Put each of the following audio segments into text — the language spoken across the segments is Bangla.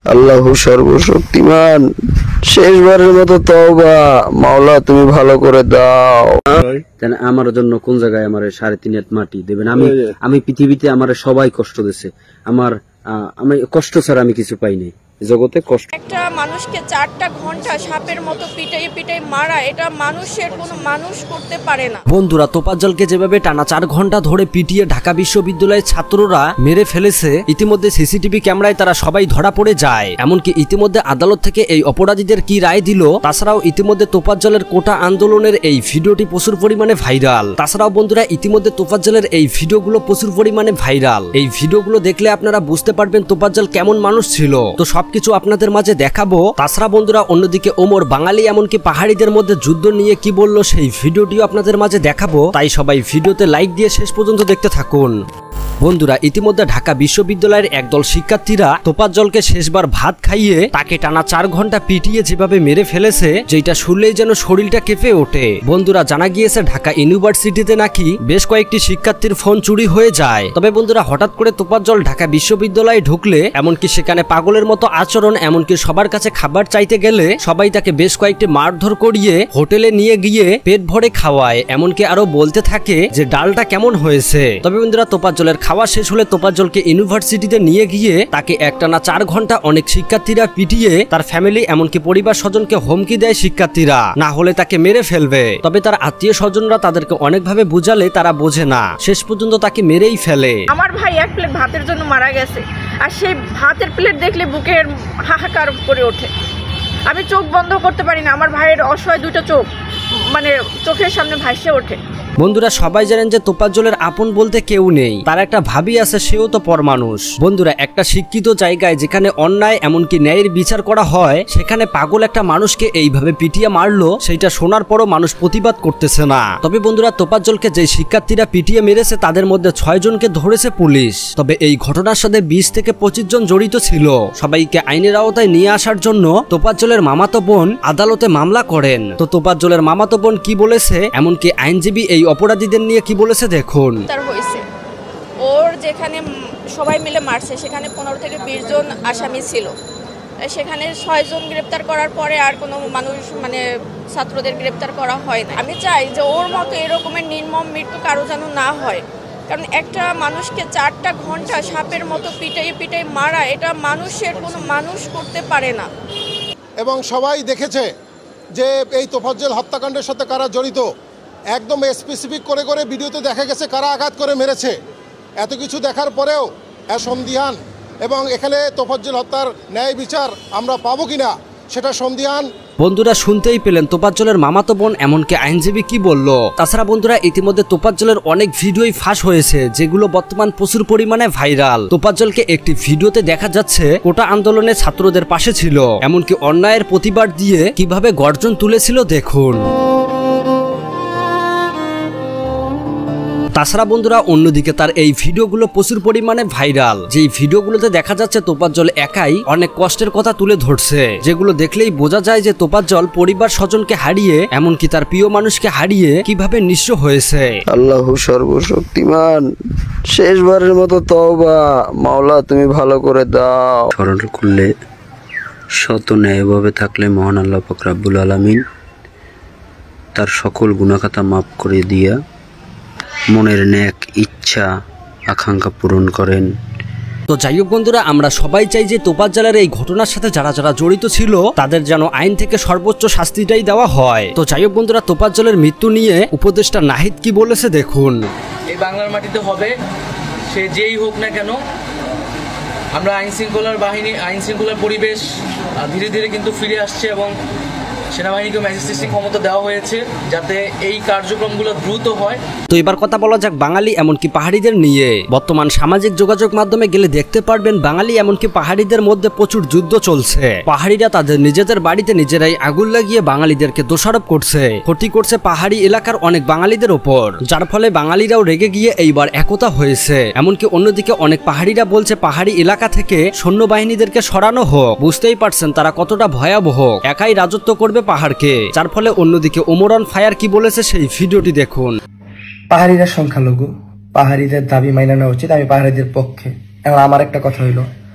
আল্লাহু সর্বশক্তিমান, শেষবারের মতো তওবা, মাওলা তুমি ভালো করে দাও। আমার জন্য কোন জায়গায় আমার 3.5 হাত মাটি দেবেন? আমি পৃথিবীতে আমার সবাই কষ্ট দিচ্ছে, আমি কষ্ট ছাড়া আমি কিছু পাইনি জগতে। কষ্ট একটা মানুষকে 4টা ঘন্টা সাপের মতো পিটাই মারা, এটা মানুষের কোনো মানুষ করতে পারে না। বন্ধুরা, তোফাজ্জলকে যেভাবে টানা 4 ঘন্টা ধরে পিটিয়ে ঢাকা বিশ্ববিদ্যালয়ের ছাত্ররা মেরে ফেলেছে, ইতিমধ্যে সিসিটিভি ক্যামেরায় তারা সবাই ধরা পড়ে যায়। এমনকি ইতিমধ্যে আদালত থেকে এই অপরাধীদের কি রায় দিল। তাছাড়াও ইতিমধ্যে তোফাজ্জলের কোটা আন্দোলনের এই ভিডিওটি প্রচুর পরিমাণে ভাইরাল। তাছাড়াও বন্ধুরা, ইতিমধ্যে তোফাজ্জলের এই ভিডিওগুলো প্রচুর পরিমাণে ভাইরাল। এই ভিডিওগুলো দেখলে আপনারা বুঝতে পারবেন তোফাজ্জল কেমন মানুষ ছিল। তো সবকিছু আপনাদের মাঝে দেখাবো। তাছাড়া বন্ধুরা, অন্যদিকে ওমর বাঙালি এমনকি পাহাড়িদের মধ্যে যুদ্ধ নিয়ে কি বললো সেই ভিডিওটিও আপনাদের মাঝে দেখাবো। তাই সবাই ভিডিওতে লাইক দিয়ে শেষ পর্যন্ত দেখতে থাকুন। বন্ধুরা, ইতিমধ্যে ঢাকা বিশ্ববিদ্যালয়ের একদল শিক্ষার্থীরা তোফাজ্জলকে শেষবার ভাত খাইয়ে তাকে টানা 4 ঘন্টা পিটিয়ে যেভাবে মেরে ফেলেছে, যেটা শুনলেই যেন শরীরটা কেঁপে ওঠে। বন্ধুরা, জানা গিয়েছে ঢাকা ইউনিভার্সিটিতে নাকি বেশ কয়েকটি শিক্ষার্থীর ফোন চুরি হয়ে যায়। তবে বন্ধুরা, হঠাৎ করে তোফাজ্জল ঢাকা বিশ্ববিদ্যালয়ে ঢুকলে এমনকি সেখানে পাগলের মতো আচরণ, এমনকি সবার কাছে খাবার চাইতে গেলে সবাই তাকে বেশ কয়েকটি মারধর করিয়ে হোটেলে নিয়ে গিয়ে পেট ভরে খাওয়ায়। এমনকি আরো বলতে থাকে যে ডালটা কেমন হয়েছে। তবে বন্ধুরা, তোফাজ্জলের খাওয়া শেষ হলে তোফাজ্জলকে ইউনিভার্সিটিতে নিয়ে গিয়ে তাকে একটানা 4 ঘন্টা অনেক শিক্ষার্থীরা পিটিয়ে তার ফ্যামিলি এমনকি পরিবার স্বজনকে হুমকি দেয় শিক্ষার্থীরা, না হলে তাকে মেরে ফেলবে। তবে তার আত্মীয় স্বজনরা তাদেরকে অনেকভাবে বুঝালে তারা বোঝে না, শেষ পর্যন্ত তাকে মেরেই ফেলে। আমার ভাই 1 প্লেট ভাতের জন্য মারা গেছে, আর সেই ভাতের প্লেট দেখলে বুকের হাহাকার করে ওঠে। আমি চোখ বন্ধ করতে পারি না, আমার ভাইয়ের অসহায় 2টা চোখ মানে চোখের সামনে ভাসে ওঠে। বন্ধুরা, সবাই জানেন যে তোফাজ্জলের আপন বলতে কেউ নেই, তার একটা ভাবি আছে, সেও তো পর মানুষ। বন্ধুরা, একটা শিক্ষিত জায়গায় যেখানে অন্যায় এমনকি ন্যায়ের বিচার করা হয়, সেখানে পাগল একটা মানুষকে এইভাবে পিটিয়ে মারলো, সেইটা শোনার পরও মানুষ প্রতিবাদ করতেছে না। তবে বন্ধুরা, তোফাজ্জলকে যে শিক্ষার্থীরা পিটিয়ে মেরেছে তাদের মধ্যে 6 জনকে ধরেছে পুলিশ। তবে এই ঘটনার সাথে 20 থেকে 25 জন জড়িত ছিল। সবাইকে আইনের আওতায় নিয়ে আসার জন্য তোফাজ্জলের মামাতো বোন আদালতে মামলা করেন। তো তোফাজ্জলের মামাতো বোন কি বলেছে, এমনকি আইনজীবী এই অপরাধীদের নিয়ে কি বলেছে দেখুন। ওর যেখানে সবাই মিলে মারছে সেখানে 15 থেকে 20 জন আসামি ছিল, সেখানে 6 জন গ্রেপ্তার করার পরে আর কোনো মানুষ মানে ছাত্রদের গ্রেপ্তার করা হয় না। আমি চাই যে ওর মতো এরকমের নির্মম মৃত্যু কারো যেন না হয়, কারণ একটা মানুষকে 4টা ঘন্টা সাপের মতো পিটাই মারা, এটা মানুষের কোনো মানুষ করতে পারে না। এবং সবাই দেখেছে যে এই তোফাজ্জল হত্যাকাণ্ডের সাথে কারা জড়িত, একদম স্পেসিফিক করে করে ভিডিওতে দেখা গেছে কারা আঘাত করে মেরেছে। এত কিছু দেখার পরেও সন্দিহান, এবং এখানে তোফাজ্জল হত্যার ন্যায় বিচার আমরা পাবো কিনা সেটা সন্দিহান। বন্ধুরা, শুনতেই পেলেন তোফাজ্জলের মামাতো বোন এমনকি আইনজীবী কি বলল। তাছাড়া বন্ধুরা, ইতিমধ্যে তোফাজ্জলের অনেক ভিডিওই ফাঁস হয়েছে, যেগুলো বর্তমান প্রচুর পরিমাণে ভাইরাল। তোফাজ্জলকে একটি ভিডিওতে দেখা যাচ্ছে কোটা আন্দোলনে ছাত্রদের পাশে ছিল, এমনকি অন্যায়ের প্রতিবাদ দিয়ে কিভাবে গর্জন তুলেছিল দেখুন। তাছাড়া বন্ধুরা, অন্যদিকে তার এই ভিডিওগুলো প্রচুর পরিমাণে ভাইরাল। যেই ভিডিওগুলোতে দেখা যাচ্ছে তোফাজ্জল একাই অনেক কষ্টের কথা তুলে ধরছে, যেগুলো দেখলেই বোঝা যায় যে তোফাজ্জল পরিবার স্বজনকে হারিয়ে এমনকি তার প্রিয় মানুষকে হারিয়ে কিভাবে নিঃস্ব হয়েছে। আল্লাহু সর্বশক্তিমান, শেষবারের মতো তওবা, মাওলা তুমি ভালো করে দাও। স্মরণ করলে শত ন্যায়ভাবে থাকলে মহান আল্লাহ পাক রব্বুল আলামিন তার সকল গুনাহখাতা মাফ করে দিয়া মনের নেক ইচ্ছা আকাঙ্ক্ষা পূরণ করেন। তো যাই হোক বন্ধুরা, আমরা সবাই চাই যে তোফাজ্জলের এই ঘটনার সাথে যারা যারা জড়িত ছিল তাদের যেন আইন থেকে সর্বোচ্চ শাস্তিটাই দেওয়া হয়। তো যাই হোক বন্ধুরা, তোফাজ্জলের মৃত্যু নিয়ে উপদেষ্টা নাহিদ কি বলেছে দেখুন। এই বাংলার মাটিতে হবে, সে যেই হোক না কেন, আমরা আইন শৃঙ্খলার পরিবেশ ধীরে ধীরে কিন্তু ফিরে আসছে, এবং সেনাবাহিনীকে ম্যাজিস্ট্রেসি ক্ষমতা দেওয়া হয়েছে যাতে এই কার্যক্রমগুলো দ্রুত হয়। তো এবার কথা বলা যাক বাঙালি এমনকি পাহাড়িদের নিয়ে। বর্তমান সামাজিক যোগাযোগ মাধ্যমে গেলে দেখতে পারবেন বাঙালি এমনকি পাহাড়িদের মধ্যে প্রচুর যুদ্ধ চলছে। পাহাড়িরা তাদের নিজেদের বাড়িতে নিজেরাই আগুন লাগিয়ে বাঙালিদেরকে দোষারোপ করছে, ক্ষতি করছে পাহাড়ি এলাকার অনেক বাঙালিদের ওপর, যার ফলে বাঙালিরাও রেগে গিয়ে এইবার একতা হয়েছে। এমনকি অন্যদিকে অনেক পাহাড়িরা বলছে পাহাড়ি এলাকা থেকে সৈন্যবাহিনীদেরকে সরানো হোক। বুঝতেই পারছেন তারা কতটা ভয়াবহ, একাই রাজত্ব করবে পাহাড়কে, যার ফলে অন্যদিকে ওমর অন ফায়ার কি বলেছে সেই ভিডিওটি দেখুন। পাহাড়িরা সংখ্যালঘু, পাহাড়িদের দাবি মাইনা নেওয়া উচিত, আমি পাহাড়িদের পক্ষে। এখন আমার একটা কথা হইল,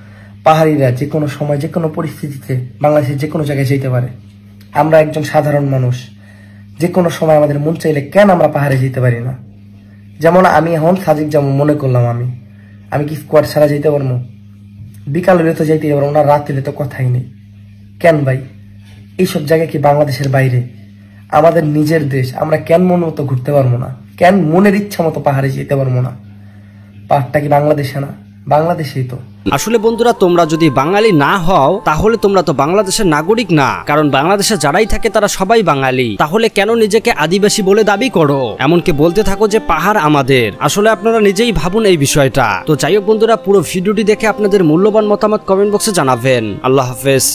পাহাড়িরা যে কোনো সময় যে কোনো পরিস্থিতিতে বাংলাদেশের যে কোনো জায়গায় যেতে পারে। আমরা একজন সাধারণ মানুষ, যে কোনো সময় আমাদের মন চাইলে কেন আমরা পাহাড়ে যেতে পারি না? যেমন আমি এখন সাজিক যেমন মনে করলাম আমি কি স্কোয়াড ছাড়া যেতে পারবো? বিকাল হলে তো যাইতে পারবো না, রাত হলে তো কথাই নেই। কেন ভাই? এইসব জায়গা কি বাংলাদেশের বাইরে? আমাদের নিজের দেশ, আমরা কেন মন মতো ঘুরতে পারবো না? কেন মনের ইচ্ছা মতো পাহাড়ে যেতে পারবো না? পাহাড়টা কি বাংলাদেশে না? বাংলাদেশেই তো। আসলে বন্ধুরা, তোমরা যদি বাঙালি না হও তাহলে তোমরা তো বাংলাদেশের নাগরিক না, কারণ বাংলাদেশে যারাই থাকে তারা সবাই বাঙালি। তাহলে কেন নিজেকে আদিবাসী বলে দাবি করো, এমনকি বলতে থাকো যে পাহাড় আমাদের? আসলে আপনারা নিজেই ভাবুন এই বিষয়টা। তো যাই হোক বন্ধুরা, পুরো ভিডিওটি দেখে আপনাদের মূল্যবান মতামত কমেন্ট বক্সে জানাবেন। আল্লাহ হাফেজ।